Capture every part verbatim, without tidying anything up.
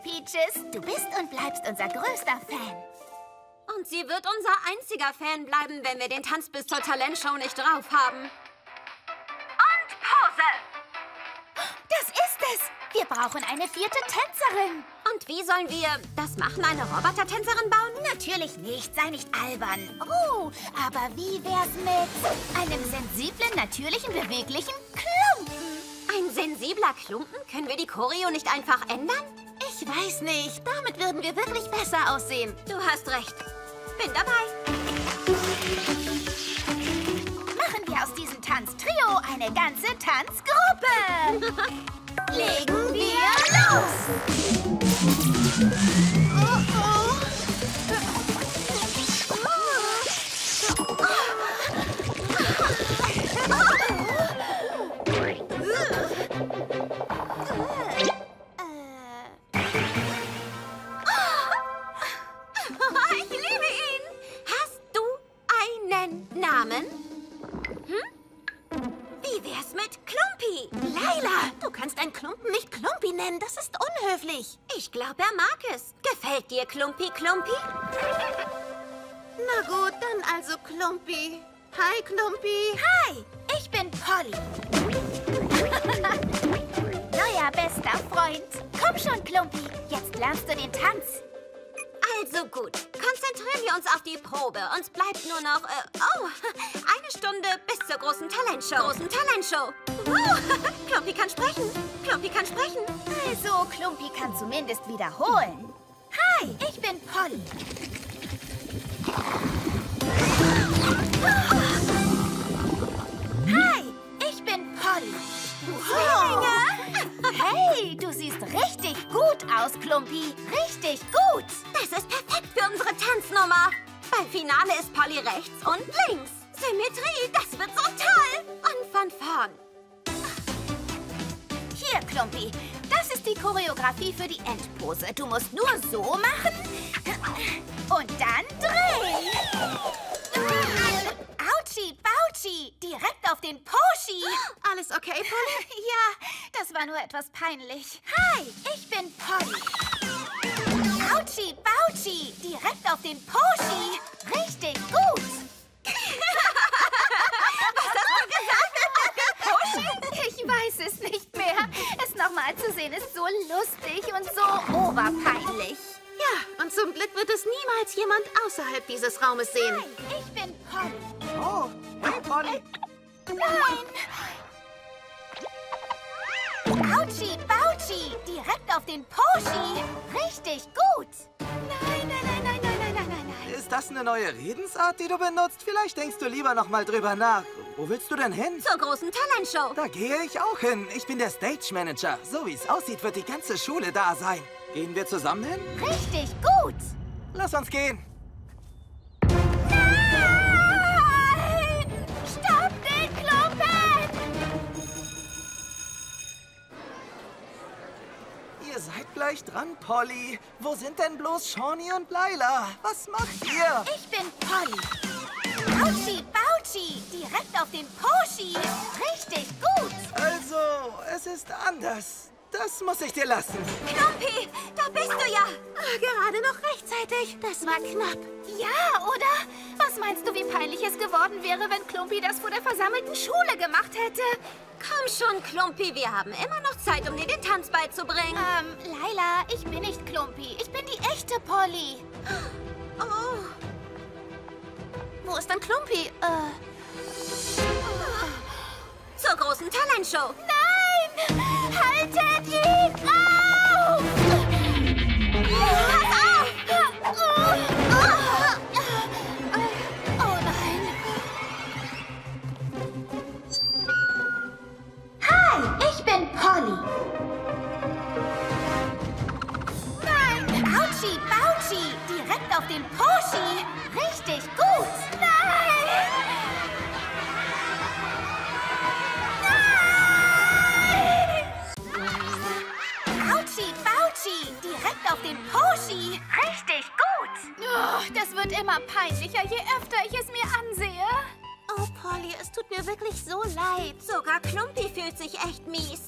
Peaches. Du bist und bleibst unser größter Fan. Und sie wird unser einziger Fan bleiben, wenn wir den Tanz bis zur Talentshow nicht drauf haben. Und Pose! Das ist es! Wir brauchen eine vierte Tänzerin. Und wie sollen wir das machen, eine Robotertänzerin bauen? Natürlich nicht, sei nicht albern. Oh, aber wie wär's mit einem sensiblen, natürlichen, beweglichen Klumpen? Ein sensibler Klumpen? Können wir die Choreo nicht einfach ändern? Ich weiß nicht. Damit würden wir wirklich besser aussehen. Du hast recht. Bin dabei. Machen wir aus diesem Tanztrio eine ganze Tanzgruppe. Legen wir los! Oh, oh. Ich liebe ihn! Hast du einen Namen? Hm? Wie wär's mit Klumpi? Laila, du kannst einen Klumpen nicht Klumpi nennen. Das ist unhöflich. Ich glaube, er mag es. Gefällt dir Klumpi, Klumpi? Na gut, dann also Klumpi. Hi, Klumpi. Hi, ich bin Polly. Neuer bester Freund. Komm schon, Klumpi. Jetzt lernst du den Tanz. Also gut, konzentrieren wir uns auf die Probe. Uns bleibt nur noch, äh, oh, eine Stunde bis zur großen Talentshow. Großen Talentshow. Uh, Klumpi kann sprechen. Klumpi kann sprechen. Also, Klumpi kann zumindest wiederholen. Hi, ich bin Polly. Hi, ich bin Polly. Zwillinge? Hey, du siehst richtig gut aus, Klumpi. Richtig gut. Das ist perfekt für unsere Tanznummer. Beim Finale ist Polly rechts und links. Symmetrie, das wird so toll. Und von vorn. Hier, Klumpi. Das ist die Choreografie für die Endpose. Du musst nur so machen und dann drehen. Autschi, Bautschi, direkt auf den Poschi. Alles okay, Polly? Ja, das war nur etwas peinlich. Hi, ich bin Polly. Autschi, Bautschi, direkt auf den Poschi. Richtig gut. Was hast du gesagt? Poschi? Ich weiß es nicht mehr. Es nochmal zu sehen ist so lustig und so oberpeinlich. Ja, und zum Glück wird es niemals jemand außerhalb dieses Raumes sehen. Hi, ich bin Polly. Oh, hey Polly. Nein! Autschi, Bautschi, direkt auf den Poschi. Richtig gut. Nein, nein, nein, nein, nein, nein, nein, nein, nein. Ist das eine neue Redensart, die du benutzt? Vielleicht denkst du lieber noch mal drüber nach. Wo willst du denn hin? Zur großen Talentshow. Da gehe ich auch hin. Ich bin der Stage Manager. So wie es aussieht, wird die ganze Schule da sein. Gehen wir zusammen hin? Richtig gut. Lass uns gehen. Nein! Stopp den Klumpen! Ihr seid gleich dran, Polly. Wo sind denn bloß Shawnee und Laila? Was macht ihr? Ich bin Polly. Autschi, Bautschi, direkt auf den Poschi. Richtig gut. Also, es ist anders. Das muss ich dir lassen. Klumpi, da bist du ja. Ah, gerade noch rechtzeitig. Das war knapp. Ja, oder? Was meinst du, wie peinlich es geworden wäre, wenn Klumpi das vor der versammelten Schule gemacht hätte? Komm schon, Klumpi, wir haben immer noch Zeit, um dir den Tanz beizubringen. Ähm, Laila, ich bin nicht Klumpi. Ich bin die echte Polly. Oh. Wo ist denn Klumpi? Äh... Zur großen Talentshow. Nein! Haltet ihn auf! Pass auf! Oh nein! Hi, ich bin Polly. Nein! Autschi, Bautschi, direkt auf den Poschi. Richtig gut! Nein! Autschi, Bautschi, direkt auf den Poschi. Richtig gut. Oh, das wird immer peinlicher, je öfter ich es mir ansehe. Oh, Polly. Polly, es tut mir wirklich so leid. Sogar Klumpi fühlt sich echt mies.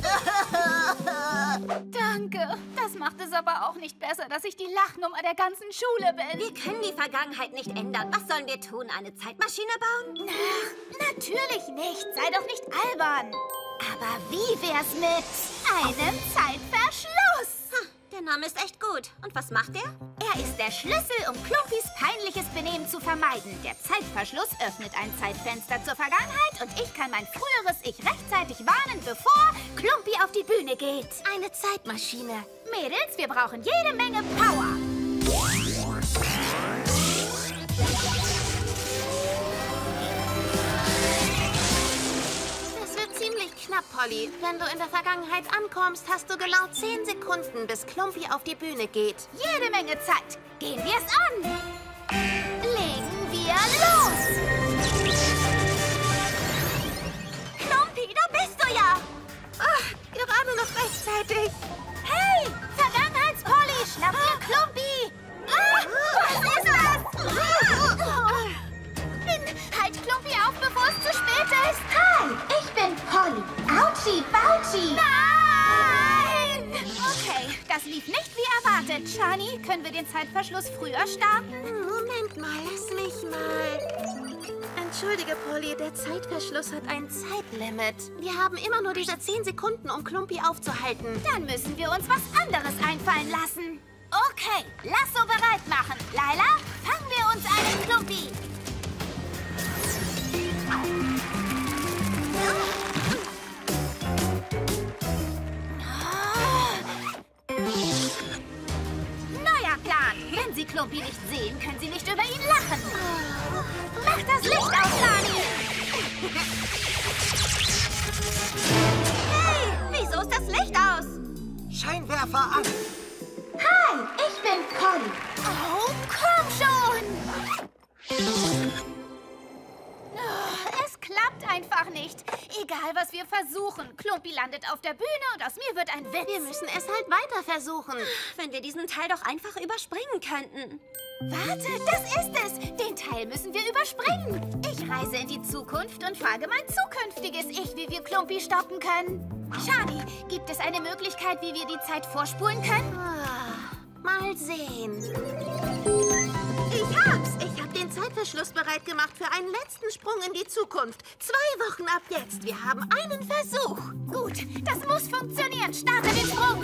Danke. Das macht es aber auch nicht besser, dass ich die Lachnummer der ganzen Schule bin. Wir können die Vergangenheit nicht ändern. Was sollen wir tun? Eine Zeitmaschine bauen? Ach, natürlich nicht. Sei doch nicht albern. Aber wie wär's mit einem Zeitverschluss? Ha, der Name ist echt gut. Und was macht er? Er ist der Schlüssel, um Klumpis peinliches Benehmen zu vermeiden. Der Zeitverschluss öffnet ein Zeitfenster zur Vergangenheit und ich kann mein früheres Ich rechtzeitig warnen, bevor Klumpi auf die Bühne geht. Eine Zeitmaschine. Mädels, wir brauchen jede Menge Power. Das wird ziemlich knapp, Polly. Wenn du in der Vergangenheit ankommst, hast du genau zehn Sekunden, bis Klumpi auf die Bühne geht. Jede Menge Zeit. Gehen wir es an. Legen wir los. Klumpi, da bist du ja! Ach, gerade noch rechtzeitig. Hey, Vergangenheits-Polly, schnapp dir Klumpi. Ah, was ist das? Bin, halt Klumpi auf, bevor es zu spät ist. Hi, ich bin Polly. Autschi, Bautschi. Nein! Okay, das lief nicht wie erwartet. Shani, können wir den Zeitverschluss früher starten? Moment mal, lass mich mal. Entschuldige, Polly, der Zeitverschluss hat ein Zeitlimit. Wir haben immer nur diese zehn Sekunden, um Klumpi aufzuhalten. Dann müssen wir uns was anderes einfallen lassen. Okay, Lasso bereit machen. Laila, fangen wir uns einen Klumpi. Neuer Plan. Wenn Sie Klumpi nicht sehen, können Sie nicht über ihn lachen. Mach das Licht aus, Lani. Hey, wieso ist das Licht aus? Scheinwerfer an. Hi, ich bin Polly. Oh, komm schon. Oh, es klappt einfach nicht. Egal, was wir versuchen. Klumpi landet auf der Bühne und aus mir wird ein Witz. Wir müssen es halt weiter versuchen. Wenn wir diesen Teil doch einfach überspringen könnten. Warte, das ist es. Den Teil müssen wir überspringen. Ich reise in die Zukunft und frage mein zukünftiges Ich, wie wir Klumpi stoppen können. Shani, gibt es eine Möglichkeit, wie wir die Zeit vorspulen können? Ah, mal sehen. Ich hab's. Ich hab den Zeitverschluss bereit gemacht für einen letzten Sprung in die Zukunft. Zwei Wochen ab jetzt. Wir haben einen Versuch. Gut, das muss funktionieren. Starte den Sprung.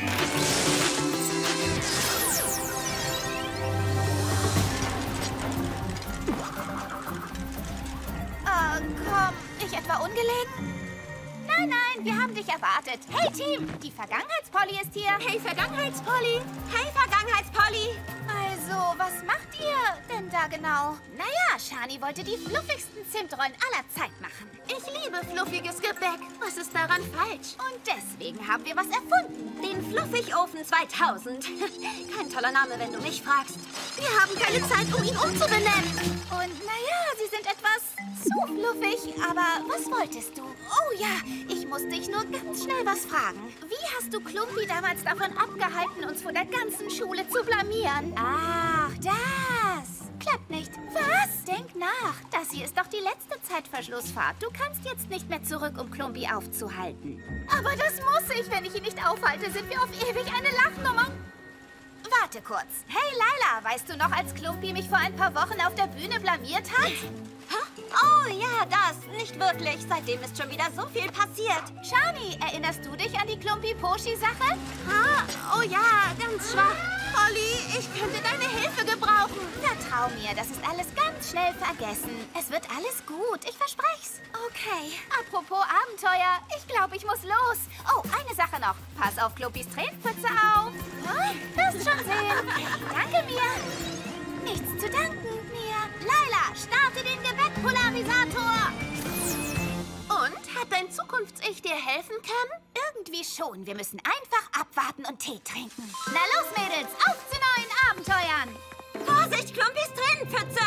Oh, komm. Ich etwa ungelegen? Nein, nein, wir haben dich erwartet. Hey, Team, die Vergangenheitspolly ist hier. Hey, Vergangenheitspolly! Hey, Vergangenheitspolly! Also, was macht ihr denn da genau? Naja, Shani wollte die fluffigsten Zimtrollen aller Zeit machen. Ich liebe fluffiges Gebäck. Was ist daran falsch? Und deswegen haben wir was erfunden. Den Fluffigofen zweitausend. Kein toller Name, wenn du mich fragst. Wir haben keine Zeit, um ihn umzubenennen. Und naja, sie sind etwas zu fluffig. Aber was wolltest du? Oh ja, ich muss dich nur ganz schnell was fragen. Wie hast du Klumpi damals davon abgehalten, uns vor der ganzen Schule zu blamieren? Ach, das. Klappt nicht. Was? Denk nach. Das hier ist doch die letzte Zeitverschlussfahrt. Du kannst jetzt nicht mehr zurück, um Klumpi aufzuhalten. Aber das muss ich. Wenn ich ihn nicht aufhalte, sind wir auf ewig eine Lachnummer. Warte kurz. Hey, Laila, weißt du noch, als Klumpi mich vor ein paar Wochen auf der Bühne blamiert hat? Oh ja, das. Nicht wirklich. Seitdem ist schon wieder so viel passiert. Shani, erinnerst du dich an die Klumpi-Poschi-Sache? Ah, oh ja, ganz schwach. Polly, ich könnte deine Hilfe gebrauchen. Vertrau mir, das ist alles ganz schnell vergessen. Es wird alles gut, ich versprech's. Okay, apropos Abenteuer, ich glaube, ich muss los. Oh, eine Sache noch. Pass auf Klumpis Tränenpfütze auf. Oh, wirst schon sehen. Danke, Mia. Nichts zu danken, Mia. Laila, starte den Gebäckpolarisator. Und, hat dein Zukunfts-Ich dir helfen können? Irgendwie schon. Wir müssen einfach abwarten und Tee trinken. Na los, Mädels, auf zu neuen Abenteuern. Vorsicht, Klumpis Tränenpfütze!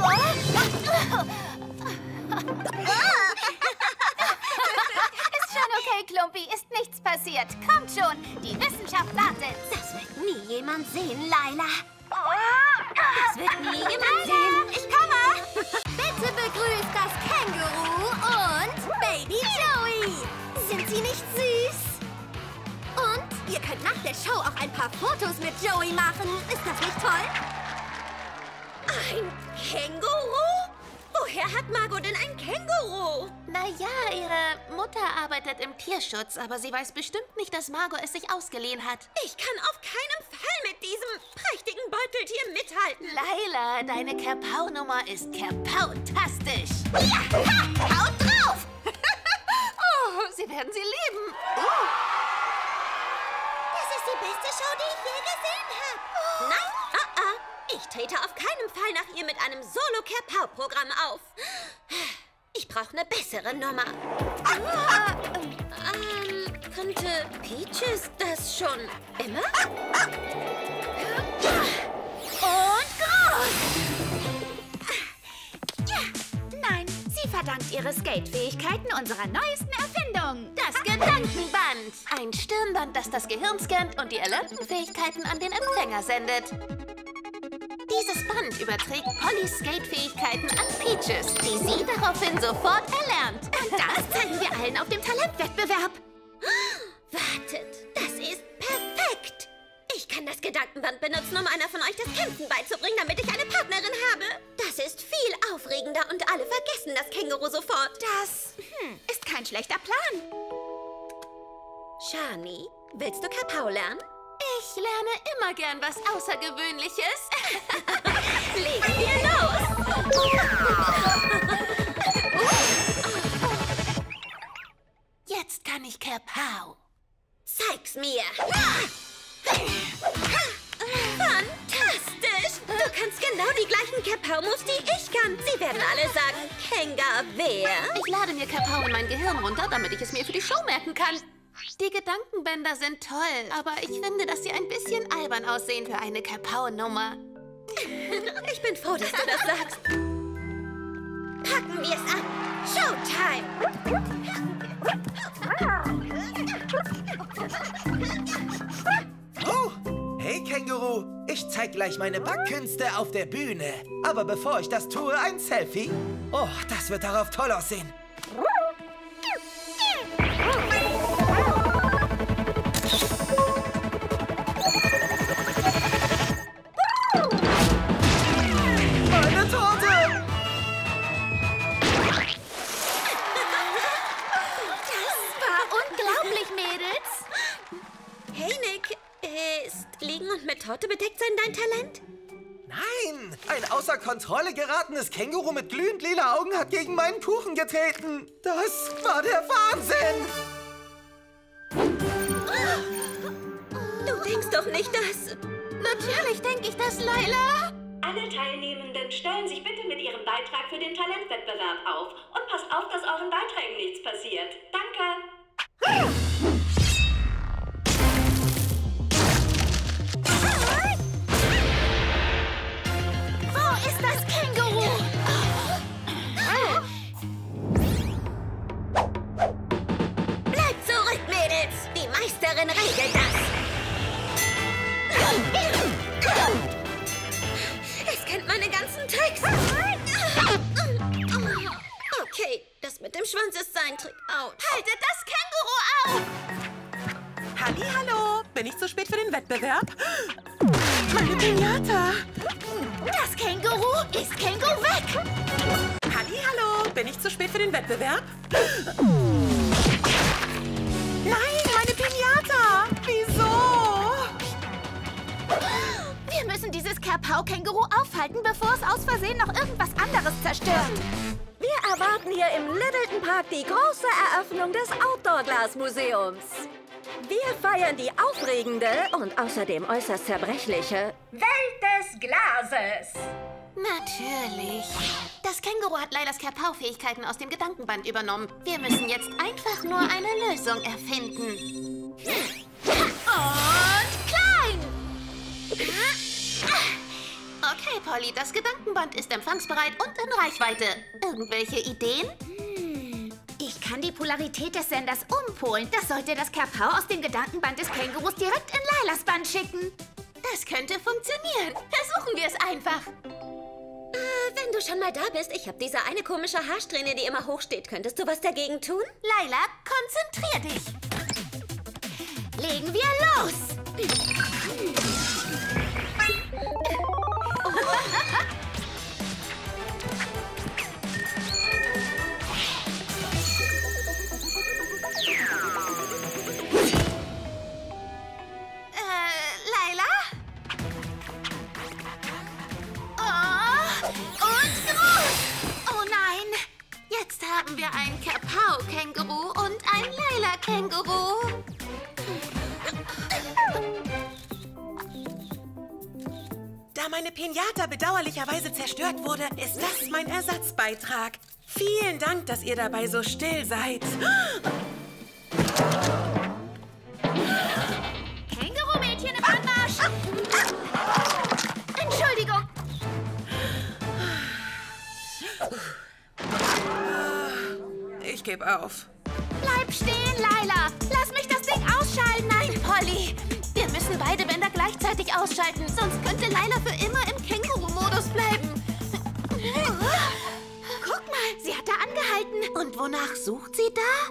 Ist schon okay, Klumpi. Ist nichts passiert. Kommt schon. Die Wissenschaft wartet. Das wird nie jemand sehen, Laila. Das wird nie jemand sehen. Ich komme. Bitte begrüßt das Känguru. ein paar Fotos mit Joey machen. Ist das nicht toll? Ein Känguru? Woher hat Margot denn ein Känguru? Naja, ihre Mutter arbeitet im Tierschutz, aber sie weiß bestimmt nicht, dass Margot es sich ausgeliehen hat. Ich kann auf keinen Fall mit diesem prächtigen Beuteltier mithalten. Laila, deine Kerpau-Nummer ist kerpautastisch. Ja, ha, haut drauf! Oh, sie werden sie lieben. Oh. Das ist die beste Show, die ich je gesehen habe. Oh. Nein, ah, ah. Ich trete auf keinen Fall nach ihr mit einem Solo-Kerpau-Programm auf. Ich brauche eine bessere Nummer. Ah, ähm, könnte Peaches das schon immer? Und groß! Ja, nein, sie verdankt ihre Skate-Fähigkeiten unserer neuesten Erfindung, das Gedankenband. Ein Stirnband, das das Gehirn scannt und die erlernten Fähigkeiten an den Empfänger sendet. Dieses Band überträgt Pollys Skate-Fähigkeiten an Peaches, die sie daraufhin sofort erlernt. Und das zeigen wir allen auf dem Talentwettbewerb. Wartet, das ist perfekt. Ich kann das Gedankenband benutzen, um einer von euch das Kämpfen beizubringen, damit ich eine Partnerin habe. Das ist viel aufregender und alle vergessen das Känguru sofort. Das hm, ist kein schlechter Plan. Shani, willst du Kerpau lernen? Ich lerne immer gern was Außergewöhnliches. Legen wir los! Jetzt kann ich Kerpau. Zeig's mir! Fantastisch! Du kannst genau die gleichen Kerpau-Moves, die ich kann. Sie werden alle sagen, Kenga-Wer. Ich lade mir Kerpau in mein Gehirn runter, damit ich es mir für die Show merken kann. Die Gedankenbänder sind toll, aber ich finde, dass sie ein bisschen albern aussehen für eine Kerpau-Nummer. Ich bin froh, dass du das sagst. Packen wir es an. Showtime! Oh, hey Känguru. Ich zeig gleich meine Backkünste auf der Bühne. Aber bevor ich das tue, ein Selfie. Oh, das wird darauf toll aussehen. Meine Torte! Das war unglaublich, Mädels. Hey, Nick. Ist Liegen und mit Torte bedeckt sein dein Talent? Nein! Ein außer Kontrolle geratenes Känguru mit glühend lila Augen hat gegen meinen Kuchen getreten. Das war der Wahnsinn! Du denkst doch nicht, dass... Natürlich denke ich das, Laila. Alle Teilnehmenden stellen sich bitte mit ihrem Beitrag für den Talentwettbewerb auf. Und passt auf, dass euren Beiträgen nichts passiert. Danke! Wo ist das Känguru? Bleibt zurück, Mädels! Die Meisterin regelt das! Es kennt meine ganzen Tricks! Okay, das mit dem Schwanz ist sein Trick. Autsch! Haltet das Känguru auf! Hallihallo! Bin ich zu spät für den Wettbewerb? Meine Pinata! Das Känguru ist Känguru weg! Hallihallo! Bin ich zu spät für den Wettbewerb? Nein, meine Pinata! Wieso? Wir müssen dieses Kerpau-Känguru aufhalten, bevor es aus Versehen noch irgendwas anderes zerstört. Wir erwarten hier im Littleton Park die große Eröffnung des Outdoor-Glas-Museums. Wir feiern die aufregende und außerdem äußerst zerbrechliche Welt des Glases! Natürlich. Das Känguru hat Lailas Kerpau-Fähigkeiten aus dem Gedankenband übernommen. Wir müssen jetzt einfach nur eine Lösung erfinden. Und klein! Okay, Polly, das Gedankenband ist empfangsbereit und in Reichweite. Irgendwelche Ideen? Ich kann die Polarität des Senders umpolen. Das sollte das Kerpau aus dem Gedankenband des Kängurus direkt in Lailas Band schicken. Das könnte funktionieren. Versuchen wir es einfach. Äh, wenn du schon mal da bist, ich habe diese eine komische Haarsträhne, die immer hochsteht. Könntest du was dagegen tun? Laila, konzentrier dich. Legen wir los! Wir ein Kerpau-Känguru und ein Laila-Känguru. Da meine Pinata bedauerlicherweise zerstört wurde, ist das mein Ersatzbeitrag. Vielen Dank, dass ihr dabei so still seid. Känguru-Mädchen im Anmarsch! Entschuldigung. Ich gebe auf. Bleib stehen, Laila. Lass mich das Ding ausschalten. Nein, Polly. Wir müssen beide Bänder gleichzeitig ausschalten. Sonst könnte Laila für immer im Känguru-Modus bleiben. Guck mal, sie hat da angehalten. Und wonach sucht sie da?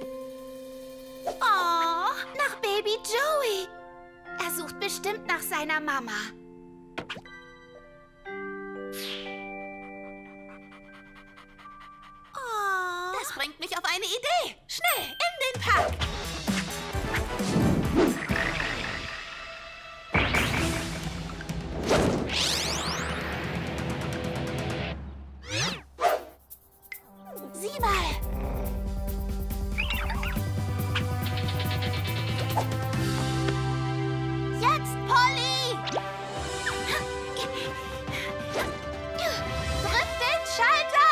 Oh, nach Baby Joey. Er sucht bestimmt nach seiner Mama. Das bringt mich auf eine Idee. Schnell, in den Park. Sieh mal. Jetzt, Polly. Drück den Schalter.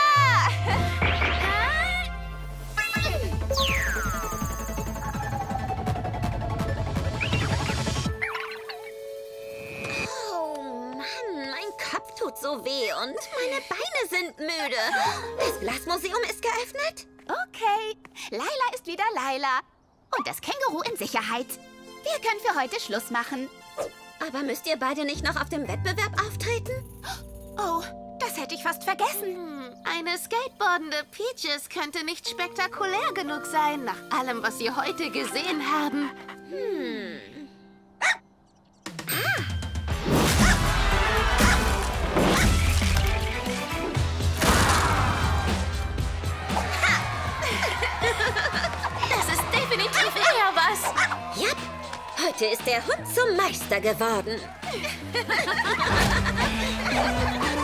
So weh und meine Beine sind müde. Das Blasmuseum ist geöffnet? Okay, Laila ist wieder Laila. Und das Känguru in Sicherheit. Wir können für heute Schluss machen. Aber müsst ihr beide nicht noch auf dem Wettbewerb auftreten? Oh, das hätte ich fast vergessen. Hm, eine skateboardende Peaches könnte nicht spektakulär genug sein, nach allem, was Sie heute gesehen haben. Hm. Das ist definitiv eher was. Ja, heute ist der Hund zum Meister geworden.